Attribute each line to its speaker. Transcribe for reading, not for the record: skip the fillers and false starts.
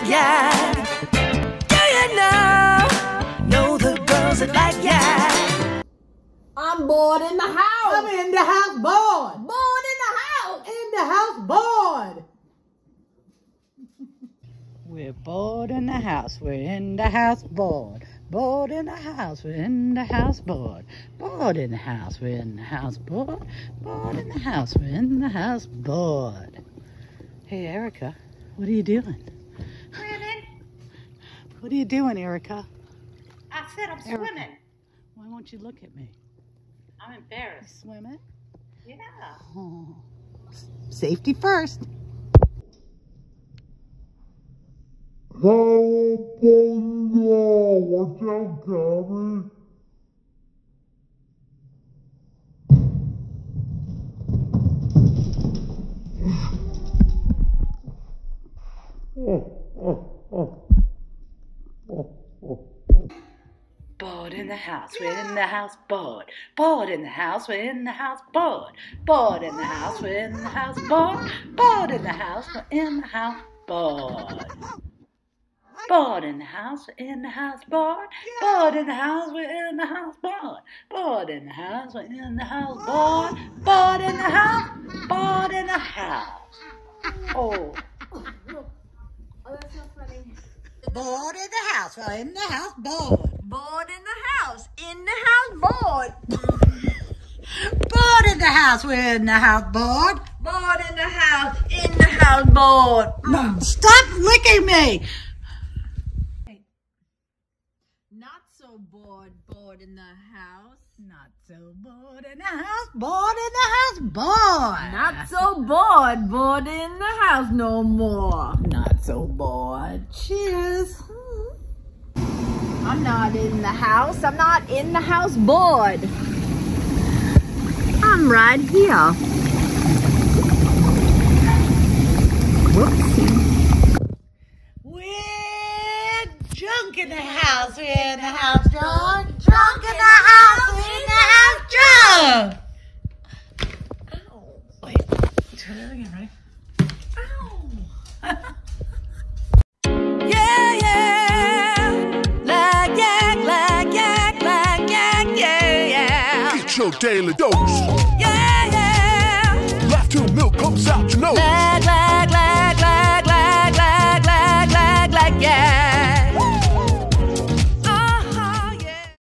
Speaker 1: Lagyag. Do you know the girls at Lagyag?
Speaker 2: I'm bored in the house.
Speaker 3: I'm in the house bored.
Speaker 2: Bored in the house.
Speaker 3: In the house bored.
Speaker 4: We're bored in the house. We're in the house bored. Bored in the house. We're in the house bored. Bored in the house. We're in the house bored. Bored in the house. We're in the house bored. Hey, Erica, what are you doing?
Speaker 5: Swimming.
Speaker 4: What are you doing, Erica?
Speaker 5: I said I'm swimming.
Speaker 4: Why won't you look at me?
Speaker 5: I'm embarrassed.
Speaker 4: Swimming?
Speaker 5: Yeah.
Speaker 4: Oh. Safety first.
Speaker 6: Watch out, Gabby.
Speaker 4: Bored in the house, we're in the house bored. Bored in the house, we're in the house bored. Bored in the house, we're in the house bored. Bored in the house, we're in the house bored. Bored in the house, we're in the house bored. Bored in the house, we're in the house bored. Bored in the house, we're in the house bored. Bored in the house, bored in the house. Oh.
Speaker 2: Oh, that's so funny.
Speaker 4: Bored in the house, we're in the house bored.
Speaker 2: Bored in the house. In the house bored.
Speaker 4: Bored in the house, we're in the house bored.
Speaker 2: Bored in the house. In the house bored.
Speaker 4: No, stop licking me.
Speaker 2: Not so bored. Bored in the house.
Speaker 4: Not so bored in the house, bored in the house bored.
Speaker 2: Not so bored. Bored in the house no more.
Speaker 4: Not so bored. Cheers.
Speaker 2: I'm not in the house. I'm not in the house bored. I'm right here. Whoopsie.
Speaker 4: We're drunk in the house. We're in the house drunk. Drunk in the house. We're in the house drunk. Ow. Wait. Try that again, right? Ow.
Speaker 6: Your daily dose.
Speaker 1: Yeah, yeah.
Speaker 6: Laugh till milk comes out your nose.